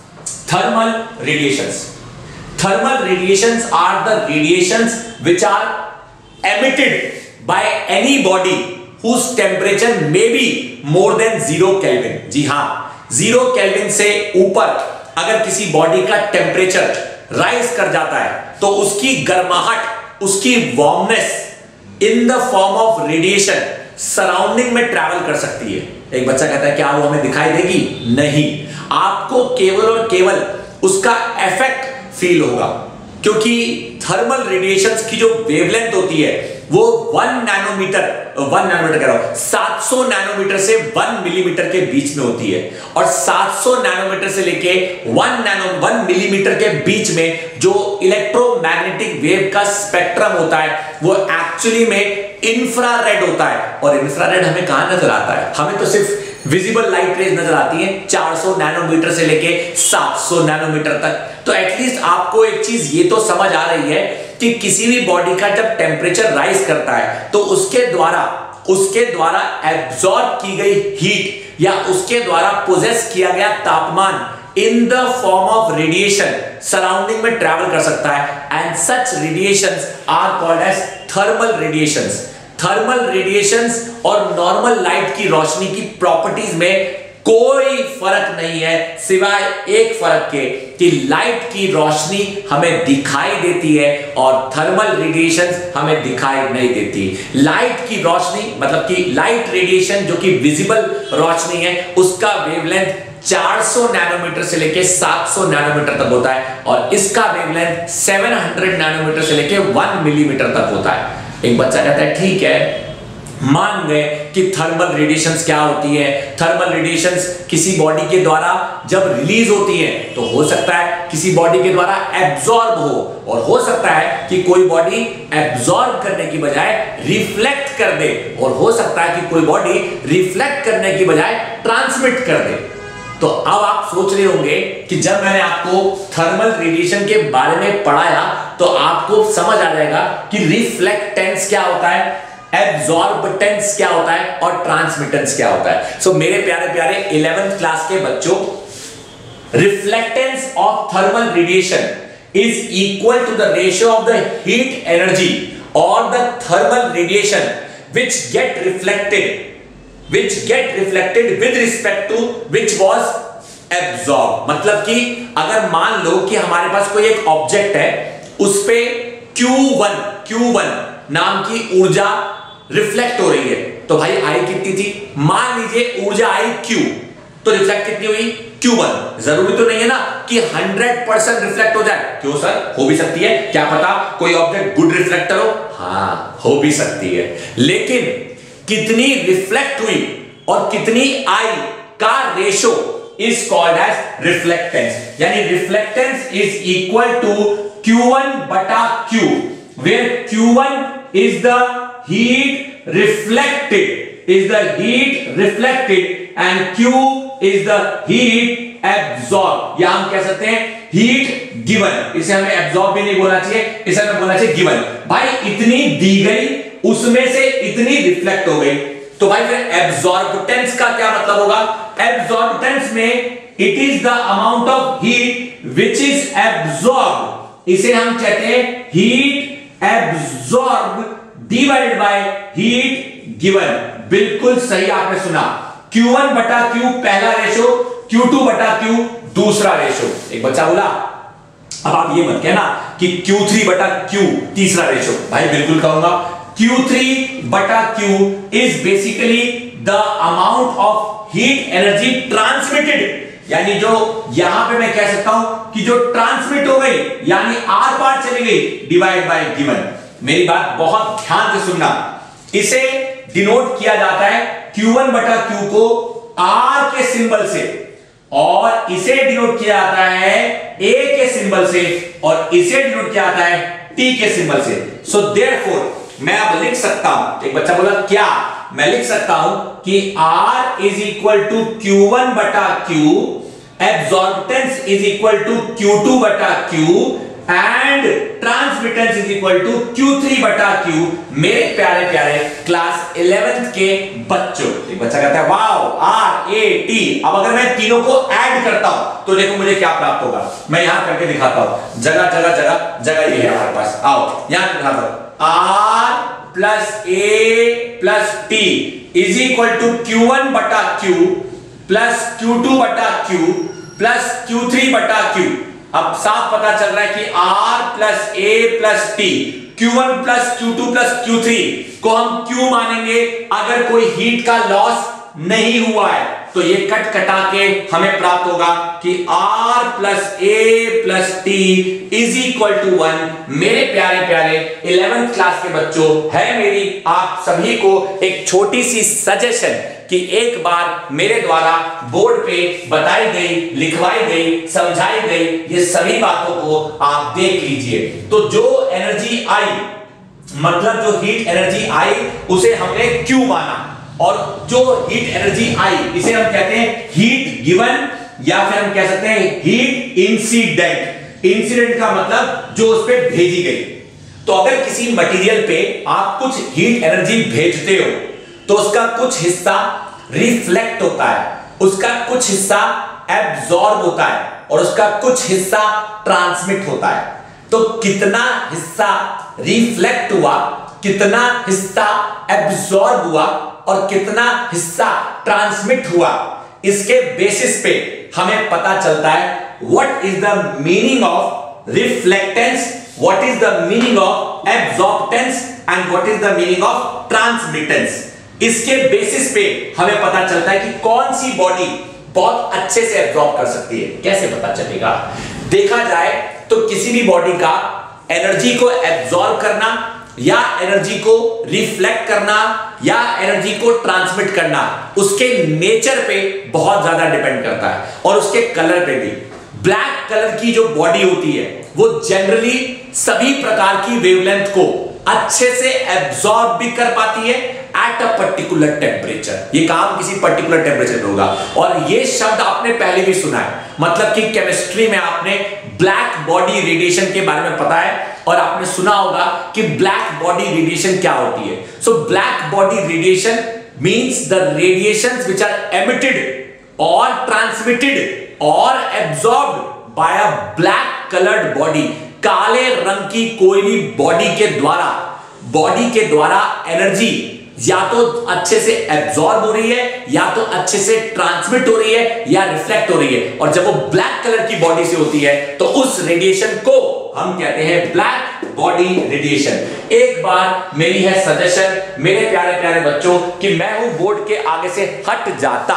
thermal radiations. Thermal radiations are the radiations which are emitted by any body whose temperature may be more than zero Kelvin। जी हाँ, जीरो केल्विन से ऊपर अगर किसी बॉडी का टेम्परेचर राइज कर जाता है तो उसकी गर्माहट, उसकी warmness in the form of radiation surrounding में ट्रैवल कर सकती है। एक बच्चा कहता है क्या वो हमें दिखाई देगी? नहीं, आपको केवल और केवल उसका इफेक्ट फील होगा, क्योंकि थर्मल रेडिएशंस की जो वेवलेंथ होती है वो वन नैनोमीटर वन नैनोमीटर कह रहा हूं सात सौ नैनोमीटर से वन मिलीमीटर के बीच में होती है। और सात सौ नैनोमीटर से लेके वन नैनो वन मिलीमीटर के बीच में जो इलेक्ट्रोमैग्नेटिक वेव का स्पेक्ट्रम होता है वो एक्चुअली में इंफ्रारेड होता है। और इंफ्रारेड हमें कहां नजर आता है? हमें तो सिर्फ विजिबल लाइट रेज नजर आती है चार सौ नैनोमीटर से लेके सात सौ नैनोमीटर तक। तो एटलीस्ट आपको एक चीज ये तो समझ आ रही है कि किसी भी बॉडी का जब टेम्परेचर राइज करता है तो उसके द्वारा उसके द्वारा एब्जॉर्ब की गई हीट या उसके द्वारा पोजेस किया गया तापमान in the form of radiation surrounding में ट्रैवल कर सकता है। And such radiations are called as thermal radiations. Thermal radiations और नॉर्मल लाइट की रोशनी की प्रॉपर्टीज में कोई फर्क नहीं है सिवाय एक फर्क के कि लाइट की रोशनी हमें दिखाई देती है और थर्मल रेडिएशंस हमें दिखाई नहीं देती। लाइट की रोशनी मतलब कि लाइट रेडिएशन जो कि विजिबल रोशनी है उसका वेवलेंथ चार सौ नैनोमीटर से लेके सात सौ नैनोमीटर तक होता है और इसका वेवलेंथ सात सौ नैनोमीटर से लेके वन मिलीमीटर तक होता है। एक बच्चा कहता है ठीक है, मान गए कि थर्मल रेडिएशंस क्या होती है। थर्मल रेडिएशंस किसी बॉडी के द्वारा जब रिलीज होती है तो हो सकता है किसी बॉडी के द्वारा एब्जॉर्ब हो और हो सकता है कि कोई बॉडी एब्जॉर्ब करने की बजाय रिफ्लेक्ट कर दे और हो सकता है कि कोई बॉडी रिफ्लेक्ट करने की बजाय ट्रांसमिट कर दे। तो अब आप सोच रहे होंगे कि जब मैंने आपको थर्मल रेडिएशन के बारे में पढ़ाया तो आपको समझ आ जाएगा कि रिफ्लेक्टेंस क्या होता है, एब्जॉर्बटेंस क्या होता है और ट्रांसमिटेंस क्या होता है। सो so, मेरे प्यारे प्यारे इलेवेंथ क्लास के बच्चों, reflectance of thermal radiation is equal to the ratio of the heat energy और the thermal radiation which get reflected which get reflected with respect to which was absorbed। मतलब कि अगर मान लो कि हमारे पास कोई एक ऑब्जेक्ट है, उस पे क्यू वन क्यू वन नाम की ऊर्जा रिफ्लेक्ट हो रही है तो भाई आई कितनी थी? मान लीजिए ऊर्जा आई Q, तो रिफ्लेक्ट कितनी हुई? Q one. जरूरी तो नहीं है ना कि हंड्रेड परसेंट रिफ्लेक्ट हो जाए। क्यों सर, हो भी सकती है, क्या पता कोई ऑब्जेक्ट गुड रिफ्लेक्टर हो। हाँ, हो भी सकती है, लेकिन कितनी रिफ्लेक्ट हुई और कितनी आई का ratio is called as reflectance. यानी reflectance is equal to Q one बटा Q, where Q one is the heat reflected, is the heat reflected and Q is the heat absorbed, या हम कह सकते हैं heat given। इसे हमें absorb भी नहीं बोलना चाहिए, इसे हमें बोलना चाहिए given। भाई इतनी दी गई, उसमें से इतनी रिफ्लेक्ट हो गई, तो भाई फिर absorbance का क्या मतलब होगा? Absorbance में it is the amount of heat which is absorbed, इसे हम कहते हैं heat absorbed divided by heat given। बिल्कुल सही आपने सुना, क्यू वन बटा Q पहला रेशो, क्यू टू बटा Q दूसरा रेशो। एक बच्चा बोला अब आप ये मत कहना कि क्यू थ्री बटा Q तीसरा रेशो। भाई बिल्कुल कहूंगा क्यू थ्री बटा Q is basically the amount of heat energy transmitted, यानी जो यहां पे मैं कह सकता हूं कि जो ट्रांसमिट हो गई यानी आर पार चली गई, डिवाइड बाय गिवन। मेरी बात बहुत ध्यान से सुनना, इसे डिनोट किया जाता है क्यू वन बटा Q को R के सिंबल से, और इसे डिनोट किया जाता है A के सिंबल से, और इसे डिनोट किया जाता है T के सिंबल से। सो देयरफॉर मैं अब लिख सकता हूं, एक बच्चा बोला क्या, मैं लिख सकता हूं कि R is equal to Q one बटा Q, absorptance is equal to Q two बटा Q and transmittance is equal to Q three बटा Q। मेरे प्यारे प्यारे क्लास इलेवेंथ के बच्चों, एक बच्चा कहता है वाओ आर ए टी, अब अगर मैं तीनों को ऐड करता हूं तो देखो मुझे क्या प्राप्त होगा। मैं यहां करके दिखाता हूं, जगह जगह जगह जगह ये है हमारे पास, आओ यहां दिखाता हूं। R plus A plus T is equal to Q one बटा Q प्लस क्यू टू बटा Q प्लस क्यू थ्री बटा Q। अब साफ पता चल रहा है कि R plus A plus T, Q one plus Q two plus Q three को हम Q मानेंगे अगर कोई हीट का लॉस नहीं हुआ है, तो ये कट कटा के हमें प्राप्त होगा कि R plus A plus T is equal to one. मेरे प्यारे प्यारे इलेवेंथ क्लास के बच्चों, है मेरी आप सभी को एक छोटी सी सजेशन कि एक बार मेरे द्वारा बोर्ड पे बताई गई, लिखवाई गई, समझाई गई ये सभी बातों को आप देख लीजिए। तो जो एनर्जी आई, मतलब जो हीट एनर्जी आई उसे हमने Q माना, और जो हीट एनर्जी आई इसे हम कहते हैं हीट गिवन, या फिर हम कह सकते हैं हीट इंसिडेंट। इंसिडेंट का मतलब जो उस पे भेजी गई। तो अगर किसी मटेरियल पे आप कुछ हीट एनर्जी भेजते हो तो उसका कुछ हिस्सा रिफ्लेक्ट होता है, उसका कुछ हिस्सा एब्जॉर्ब होता है, और उसका कुछ हिस्सा ट्रांसमिट होता है। तो कितना हिस्सा रिफ्लेक्ट हुआ, कितना हिस्सा एब्जॉर्ब हुआ और कितना हिस्सा ट्रांसमिट हुआ, इसके बेसिस पे हमें पता चलता है what is the meaning of reflectance, what is the meaning of absorptance and what is the meaning of transmittance. इसके बेसिस पे हमें पता चलता है कि कौन सी बॉडी बहुत अच्छे से एब्जॉर्ब कर सकती है। कैसे पता चलेगा? देखा जाए तो किसी भी बॉडी का एनर्जी को एब्जॉर्ब करना या एनर्जी को रिफ्लेक्ट करना या एनर्जी को ट्रांसमिट करना उसके नेचर पे बहुत ज्यादा डिपेंड करता है, और उसके कलर पे भी। ब्लैक कलर की जो बॉडी होती है वो जनरली सभी प्रकार की वेवलेंथ को अच्छे से एब्जॉर्ब भी कर पाती है एट अ पर्टिकुलर टेम्परेचर। ये काम किसी पर्टिकुलर टेम्परेचर पे होगा, और ये शब्द आपने पहले भी सुना है, मतलब कि केमिस्ट्री में आपने ब्लैक बॉडी रेडिएशन के बारे में पता है, और आपने सुना होगा कि ब्लैक बॉडी रेडिएशन क्या होती है। So black body radiation means the radiations which are emitted और ट्रांसमिटेड और absorbed by a black coloured body. काले रंग की कोई भी बॉडी के द्वारा बॉडी के द्वारा एनर्जी या तो अच्छे से एब्जॉर्ब हो रही है, या तो अच्छे से ट्रांसमिट हो रही है, या रिफ्लेक्ट हो रही है, और जब वो ब्लैक कलर की बॉडी से होती है तो उस रेडिएशन को हम कहते हैं ब्लैक बॉडी रेडिएशन। एक बार मेरी है सजेशन मेरे प्यारे प्यारे बच्चों कि मैं हूं बोर्ड के आगे से हट जाता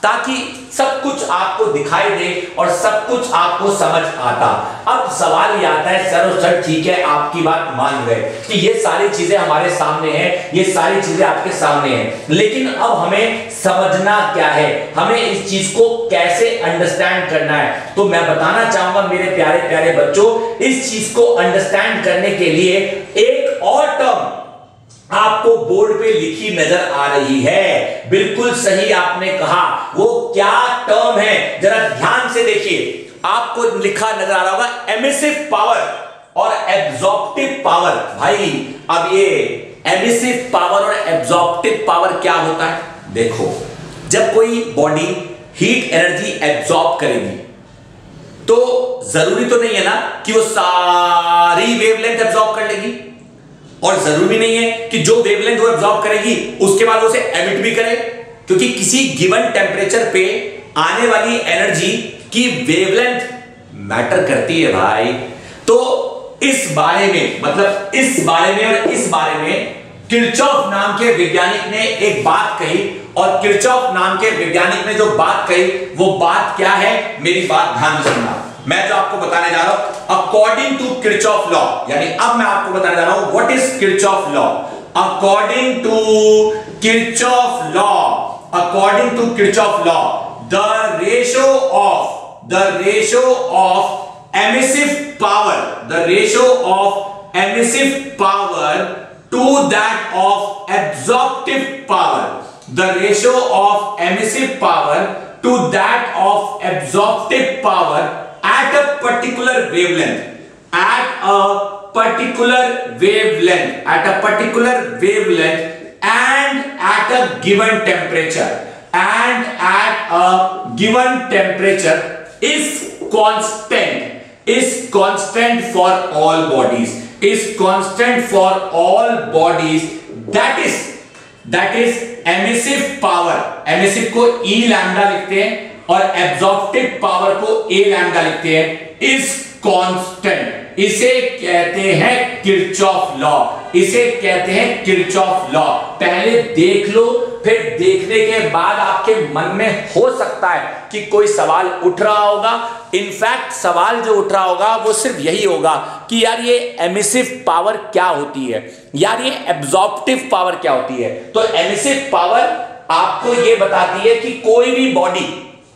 ताकि सब कुछ आपको दिखाई दे और सब कुछ आपको समझ आता। अब सवाल ये आता है सर सर ठीक है आपकी बात मान गए कि ये सारी चीजें हमारे सामने हैं, ये सारी चीजें आपके सामने हैं, लेकिन अब हमें समझना क्या है, हमें इस चीज को कैसे अंडरस्टैंड करना है। तो मैं बताना चाहूंगा मेरे प्यारे प्यारे बच्चों, इस चीज को अंडरस्टैंड करने के लिए एक और टर्म आपको बोर्ड पे लिखी नजर आ रही है। बिल्कुल सही आपने कहा, वो क्या टर्म है जरा ध्यान से देखिए। आपको लिखा नजर आ रहा होगा एमिसिव पावर और एब्जॉर्प्टिव पावर। भाई अब ये एमिसिव पावर और एब्जॉर्प्टिव पावर क्या होता है? देखो, जब कोई बॉडी हीट एनर्जी एब्जॉर्ब करेगी तो जरूरी तो नहीं है ना कि वो सारी वेवलेंथ एब्जॉर्ब कर लेगी, और जरूरी नहीं है कि जो वेवलेंथ वो एब्जॉर्ब करेगी उसके बाद उसे एमिट भी करे, क्योंकि किसी गिवन टेंपरेचर पे आने वाली एनर्जी की वेवलेंथ मैटर करती है भाई। तो इस बारे में मतलब इस बारे में और इस बारे में किरचॉफ नाम के वैज्ञानिक ने एक बात कही, और किरचॉफ नाम के वैज्ञानिक ने जो बात कही वो बात क्या है, मेरी बात ध्यान से सुनना। मैं जो आपको बताने जा रहा हूं अकॉर्डिंग टू किरचॉफ लॉ, यानी अब मैं आपको बताने जा रहा हूं what is Kirchhoff law. According to Kirchhoff law, according to Kirchhoff law, the ratio of the ratio of emissive power, the ratio of emissive power to that of absorptive power, the ratio of emissive power to that of absorptive power at a particular wavelength, at a particular wavelength, at a particular wavelength and at a given temperature, and at a given temperature is constant, is constant for all bodies, is constant for all bodies, that is that is emissive power, emissive को E लैम्डा लिखते हैं और एब्जॉर्प्टिव पावर को ए लैम्डा लिखते हैं, इज कांस्टेंट। इसे कहते हैं किरचॉफ लॉ, इसे कहते हैं किरचॉफ लॉ। पहले देख लो, फिर देखने के बाद आपके मन में हो सकता है कि कोई सवाल उठ रहा होगा। इनफैक्ट सवाल जो उठ रहा होगा वो सिर्फ यही होगा कि यार ये एमिसिव पावर क्या होती है, यार ये एब्जॉर्प्टिव पावर क्या होती है। तो एमिसिव पावर आपको ये बताती है कि कोई भी बॉडी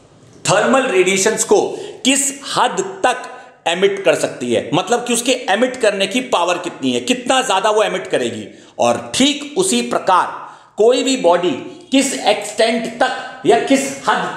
थर्मल रेडिएशंस को किस हद तक एमिट कर सकती है, मतलब कि उसके एमिट करने की पावर कितनी है, कितना ज्यादा वो एमिट करेगी। और ठीक उसी प्रकार कोई भी बॉडी किस एक्सटेंट तक या किस हद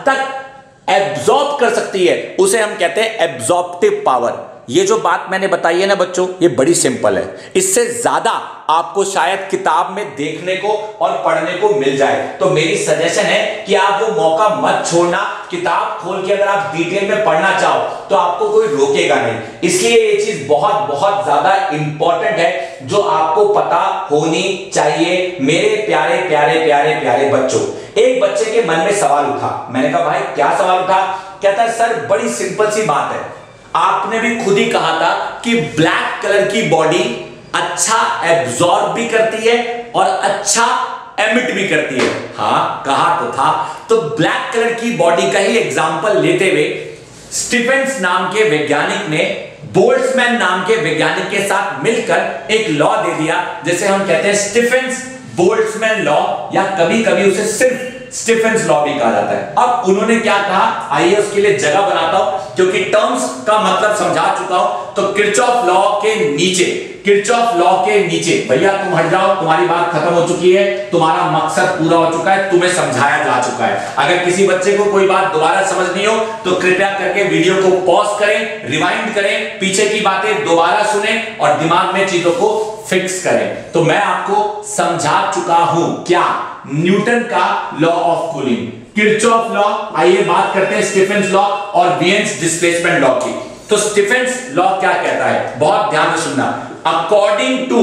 तक एब्जॉर्ब कर सकती है, उसे हम कहते हैं एब्जॉर्प्टिव पावर। ये जो बात मैंने बताई है ना बच्चों, ये बड़ी सिंपल है, इससे ज्यादा आपको शायद किताब में देखने को और पढ़ने को मिल जाए। तो मेरी सजेशन है कि आप वो मौका मत छोड़ना, किताब खोल के अगर आप डिटेल में पढ़ना चाहो तो आपको कोई रोकेगा नहीं। इसलिए ये चीज बहुत बहुत ज्यादा इंपॉर्टेंट है जो आपको पता होनी चाहिए मेरे प्यारे प्यारे प्यारे प्यारे बच्चों। एक बच्चे के मन में सवाल उठा, मैंने कहा भाई क्या सवाल उठा? कहता है सर बड़ी सिंपल सी बात है, आपने भी खुद ही कहा था कि ब्लैक कलर की बॉडी अच्छा एब्जॉर्ब भी करती है और अच्छा एमिट भी करती है। हाँ कहा तो था। तो ब्लैक कलर की बॉडी का ही एग्जांपल लेते हुए स्टीफेंस नाम के वैज्ञानिक ने बोल्ट्जमैन नाम के वैज्ञानिक के साथ मिलकर एक लॉ दे दिया, जिसे हम कहते हैं स्टीफेंस बोल्ट्जमैन लॉ, या कभी कभी उसे सिर्फ स्टीफेंस लॉ भी कहा जाता है। अब उन्होंने क्या कहा, आइए उसके लिए जगह बनाता हूं, क्योंकि टर्म्स का मतलब समझा चुका हूं। तो किरचॉफ लॉ के नीचे, किरचॉफ लॉ के नीचे, भैया तुम हट जाओ, तुम्हारी बात खत्म हो चुकी है, तुम्हारा मकसद पूरा हो चुका है, तुम्हें समझाया जा चुका है। अगर किसी बच्चे को कोई बात दोबारा समझ नहीं हो तो कृपया करके वीडियो को पॉज करें, रिवाइंड करें, पीछे की बातें दोबारा सुने और दिमाग में चीजों को फिक्स करें। तो मैं आपको समझा चुका हूं क्या, न्यूटन का law of cooling, Kirchhoff law. आइए बात करते हैं स्टीफेंस लॉ और वीएन्स डिस्प्लेसमेंट लॉ की। तो स्टीफेंस लॉ क्या कहता है, बहुत ध्यान से सुनना। According to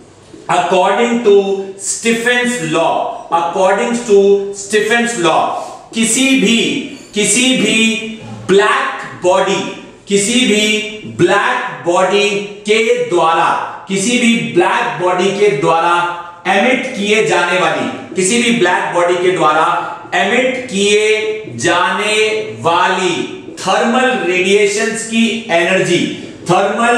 according to Stefan's law, according to Stefan's law, किसी भी किसी भी ब्लैक बॉडी किसी भी ब्लैक बॉडी के द्वारा किसी भी ब्लैक बॉडी के द्वारा एमिट किए जाने वाली किसी भी ब्लैक बॉडी के द्वारा एमिट किए जाने वाली थर्मल रेडिएशंस की एनर्जी, थर्मल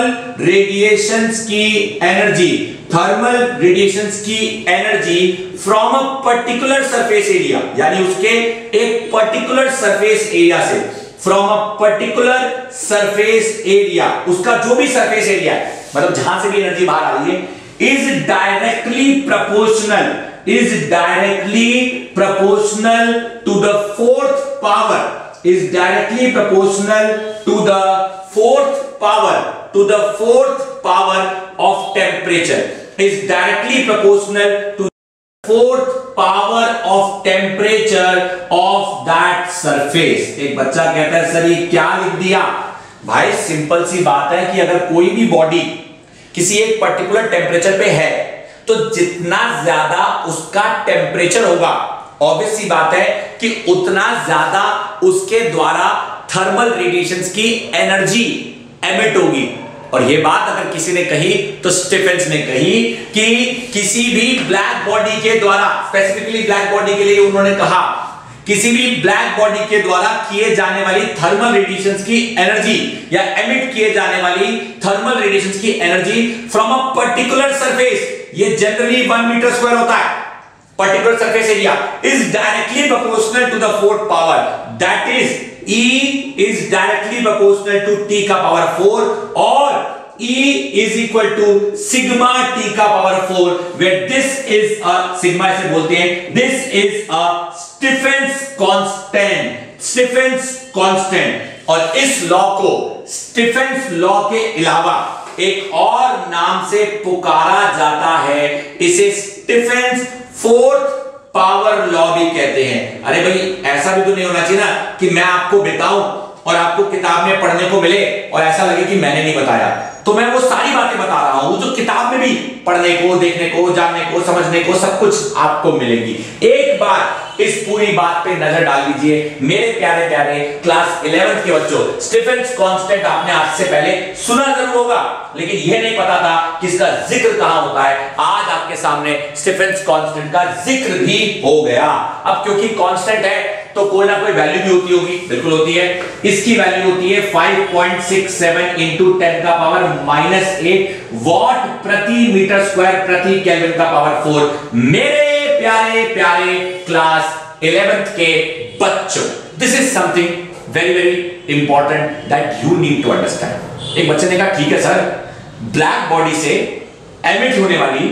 रेडिएशंस की एनर्जी, थर्मल रेडिएशंस की energy from a particular surface area, यानी उसके एक पर्टिकुलर सरफेस एरिया से, from a particular surface area, उसका जो भी सरफेस एरिया है, मतलब जहां से भी एनर्जी बाहर आ रही है, is directly proportional, is directly proportional to the fourth power, is directly proportional to the fourth power, to the fourth power of temperature, is directly proportional to the fourth power of temperature of that surface. एक बच्चा कहता है सर ये क्या लिख दिया? भाई सिंपल सी बात है कि अगर कोई भी बॉडी किसी एक पर्टिकुलर टेम्परेचर पे है तो जितना ज्यादा उसका टेम्परेचर होगा, ऑब्वियस सी बात है कि उतना ज्यादा उसके द्वारा थर्मल रेडिएशंस की एनर्जी एमिट होगी। और यह बात अगर किसी ने कही तो स्टीफेंस ने कही कि किसी भी ब्लैक बॉडी के द्वारा, स्पेसिफिकली ब्लैक बॉडी के लिए उन्होंने कहा, किसी भी ब्लैक बॉडी के द्वारा किए जाने वाली थर्मल रेडिएशंस की एनर्जी या एमिट किए जाने वाली थर्मल रेडिएशंस की energy from a particular surface, ये जनरली वन मीटर स्क्वायर होता है, particular surface area, is directly proportional to the fourth power, that is E is directly proportional to T का power four और E is equal to sigma T का power four, where this is a sigma इसे बोलते हैं, this is a Stephen's constant, Stephen's constant। और इस लॉ को स्टीफेंस लॉ के अलावा एक और नाम से पुकारा जाता है, इसे स्टीफेंस फोर्थ पावर लॉ भी कहते हैं। अरे भाई ऐसा भी तो नहीं होना चाहिए ना कि मैं आपको बताऊं और आपको किताब में पढ़ने को मिले और ऐसा लगे कि मैंने नहीं बताया। तो मैं वो सारी बातें बता रहा हूं जो किताब में भी पढ़ने को, देखने को, जानने को, समझने को सब कुछ आपको मिलेगी। एक बार इस पूरी बात पे नजर डाल लीजिए मेरे प्यारे प्यारे क्लास इलेवेंथ के बच्चों। स्टीफेंस कांस्टेंट आपने आज से पहले सुना जरूर होगा, लेकिन यह नहीं पता था कि इसका जिक्र कहां होता है। आज आपके सामने स्टीफेंस कांस्टेंट का जिक्र भी हो गया। अब क्योंकि कांस्टेंट है तो कोई ना कोई वैल्यू भी होती होगी, बिल्कुल होती है। इसकी वैल्यू होती है five point six seven into ten का पावर माइनस एट वॉट प्रति मीटर स्क्वायर प्रति केल्विन का पावर फोर। मेरे प्यारे प्यारे क्लास इलेवेंथ के बच्चों, this is something very very important that you need to understand. एक बच्चे ने कहा ठीक है सर, ब्लैक बॉडी से एमिट होने वाली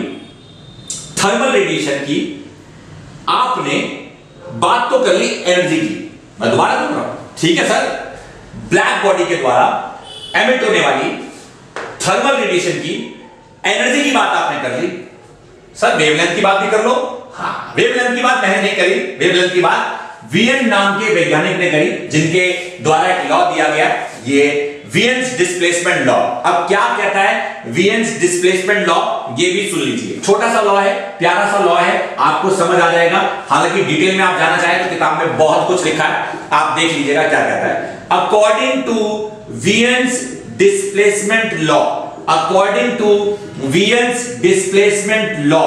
थर्मल रेडिएशन की आपने बात तो कर ली एनर्जी की, मैं दोबारा बोल रहा हूं, ठीक है सर, ब्लैक बॉडी के द्वारा एमिट होने वाली थर्मल रेडिएशन की एनर्जी की बात आपने कर ली। सर वेवलेंथ की बात भी कर लो। हाँ, वेवलेंथ की बात मैंने नहीं करी, वेवलेंथ की बात वियन नाम के वैज्ञानिक ने करी, जिनके द्वारा एक लॉ दिया गया, ये वियन्स डिस्प्लेसमेंट लॉ। अब क्या कहता है वियन्स डिस्प्लेसमेंट लॉ, ये भी सुन लीजिए। छोटा सा लॉ है, प्यारा सा लॉ है, आपको समझ आ जाएगा। हालांकि डिटेल में आप जाना चाहें तो किताब में बहुत कुछ लिखा है, आप देख लीजिएगा क्या कहता है। According to Wien's displacement law, according to Wien's displacement law,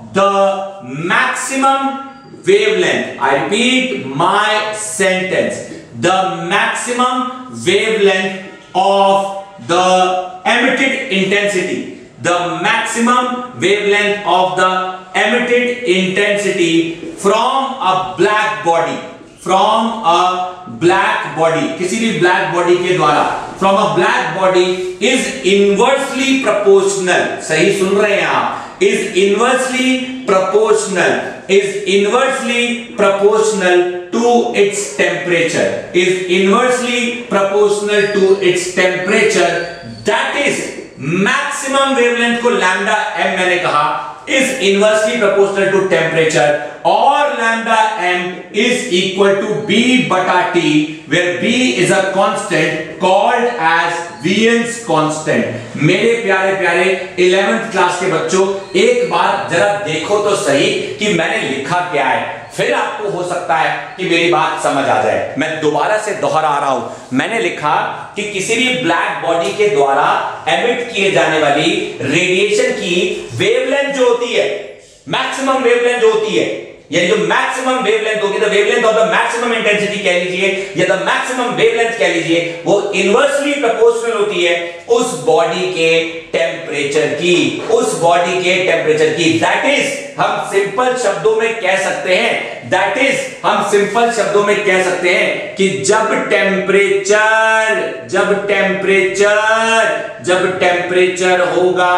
the maximum wavelength, I repeat my sentence, the maximum wavelength of the emitted intensity, the maximum wavelength of the emitted intensity from a black body, from a black body, किसी भी black body के द्वारा, from a black body is inversely proportional, सही सुन रहे हैं आप, is inversely proportional, is inversely proportional to its temperature, is inversely proportional to its temperature, that is maximum wavelength को lambda m मैंने कहा is inversely proportional to temperature, और lambda m is equal to b बटा t, where b is a constant called as Wien's constant। मेरे प्यारे प्यारे इलेवेंथ क्लास के बच्चों, एक बार जरा देखो तो सही कि मैंने लिखा क्या है, फिर आपको हो सकता है कि मेरी बात समझ आ जाए। मैं दोबारा से दोहरा रहा हूं, मैंने लिखा कि किसी भी ब्लैक बॉडी के द्वारा एमिट किए जाने वाली रेडिएशन की वेवलेंथ जो होती है, मैक्सिमम वेवलेंथ जो होती है, यानी जो मैक्सिमम वेवलेंथ होगी, the wavelength of the maximum intensity कह लीजिए या द मैक्सिमम वेवलेंथ कह लीजिए, वो इनवर्सली प्रोपोर्शनल होती है उस बॉडी के टेम्परेचर की, उस बॉडी के टेम्परेचर की। दैट इज हम सिंपल शब्दों में कह सकते हैं, दैट इज हम सिंपल शब्दों में कह सकते हैं कि जब टेम्परेचर जब टेम्परेचर जब टेम्परेचर होगा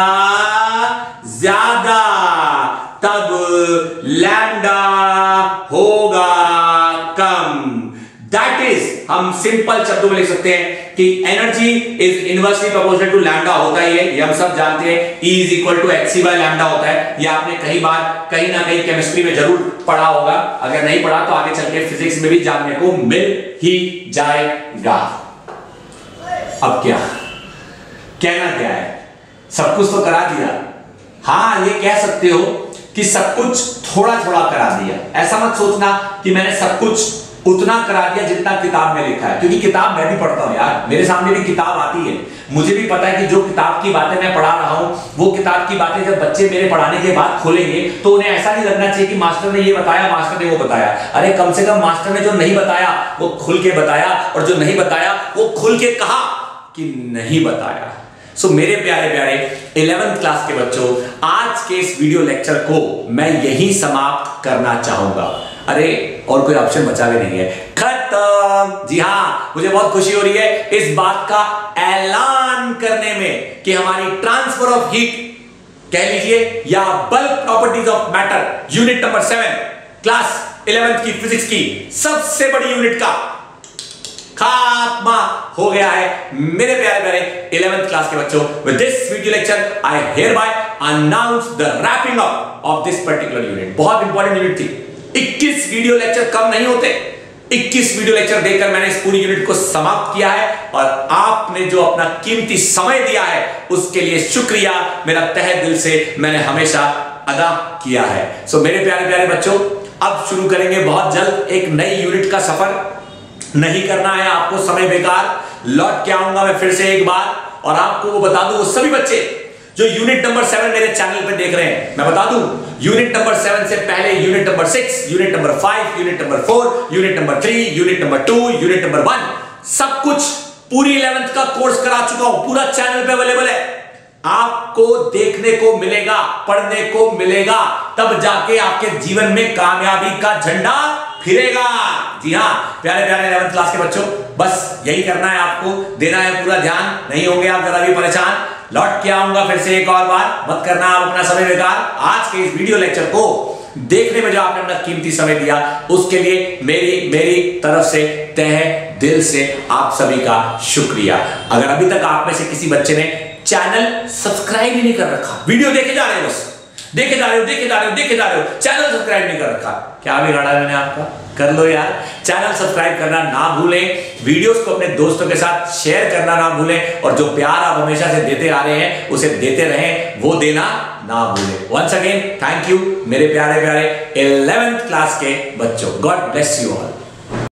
ज्यादा तब लैम्डा होगा कम। दैट इज हम सिंपल शब्दों में लिख सकते हैं कि energy is inversely proportional to lambda होता ही है, ये हम सब जानते हैं। E is equal to H C by lambda होता है, ये आपने कई बार कहीं ना कहीं केमिस्ट्री में जरूर पढ़ा होगा, अगर नहीं पढ़ा तो आगे चल के फिजिक्स में भी जानने को मिल ही जाएगा। अब क्या कहना क्या है, सब कुछ तो करा दिया। हाँ, ये कह सकते हो कि सब कुछ थोड़ा थोड़ा करा दिया। ऐसा मत सोचना कि मैंने सब कुछ उतना करा दिया जितना किताब में लिखा है, क्योंकि किताब मैं भी पढ़ता हूं यार, मेरे सामने भी किताब आती है, मुझे भी पता है कि जो किताब की बातें मैं पढ़ा रहा हूं वो किताब की बातें जब बच्चे मेरे पढ़ाने के बाद खोलेंगे तो उन्हें ऐसा नहीं लगना चाहिए कि मास्टर ने ये बताया, मास्टर ने वो बताया। अरे कम से कम मास्टर ने जो नहीं बताया वो खुल के बताया, और जो नहीं बताया वो खुल के कहा कि नहीं बताया। सो so, मेरे प्यारे प्यारे इलेवेंथ क्लास के बच्चों, आज के इस वीडियो लेक्चर को मैं यही समाप्त करना चाहूंगा। अरे और कोई ऑप्शन बचा भी नहीं है, खत्म। जी हाँ, मुझे बहुत खुशी हो रही है इस बात का ऐलान करने में कि हमारी ट्रांसफर ऑफ हीट कह लीजिए या bulk properties of matter unit number seven class eleventh की फिजिक्स की सबसे बड़ी यूनिट का खात्मा हो गया है। मेरे प्यारे प्यारे इलेवेंथ क्लास के बच्चों, with this video lecture I hereby announce the wrapping up of this particular unit. बहुत इंपॉर्टेंट यूनिट थी, इक्कीस वीडियो लेक्चर कम नहीं होते। इक्कीस वीडियो लेक्चर देकर मैंने इस पूरी यूनिट को समाप्त किया है, और आपने जो अपना कीमती समय दिया है उसके लिए शुक्रिया मेरा तहे दिल से मैंने हमेशा अदा किया है। सो मेरे प्यारे प्यारे बच्चों, अब शुरू करेंगे बहुत जल्द एक नई यूनिट का सफर। नहीं करना है आपको समय बेकार, लौट के आऊंगा मैं फिर से एक बार, और आपको वो बता दूं वो सभी बच्चे जो यूनिट नंबर सेवन मेरे चैनल पे देख रहे हैं, मैं बता दूं यूनिट नंबर सेवन से पहले unit number six, unit number five, unit number four, unit number three, unit number two, unit number one, सब कुछ पूरी इलेवेंथ का कोर्स करा चुका हूं, पूरा चैनल पे अवेलेबल है। आपको देखने को मिलेगा, पढ़ने को मिलेगा, तब जाके आपके जीवन में कामयाबी का झंडा फिरेगा। जी हाँ प्यारे प्यारे इलेवेंथ क्लास के बच्चों, बस यही करना है, आपको देना है पूरा ध्यान, नहीं होंगे आप जरा भी परेशान। लौट के आऊंगा फिर से एक और बार, मत करना आप अपना समय बेकार। आज के इस वीडियो लेक्चर को देखने में जो आपने अपना कीमती समय दिया उसके लिए मेरी मेरी तरफ से तहे दिल से आप सभी का शुक्रिया। अगर अभी तक आप में से किसी बच्चे ने चैनल सब्सक्राइब ही नहीं कर रखा, वीडियो देखे जा रहे हो, बस देखे जा रहे हो देखे जा रहे हो देखे जा रहे हो, चैनल सब्सक्राइब नहीं कर रखा, क्या बिगाड़ा मैंने आपका? कर लो यार, चैनल सब्सक्राइब करना ना भूलें, वीडियोस को अपने दोस्तों के साथ शेयर करना ना भूलें, और जो प्यार आप हमेशा से देते आ रहे हैं उसे देते रहें, वो देना ना भूलें। वंस अगेन थैंक यू मेरे प्यारे प्यारे इलेवेंथ क्लास के बच्चों। God bless you all.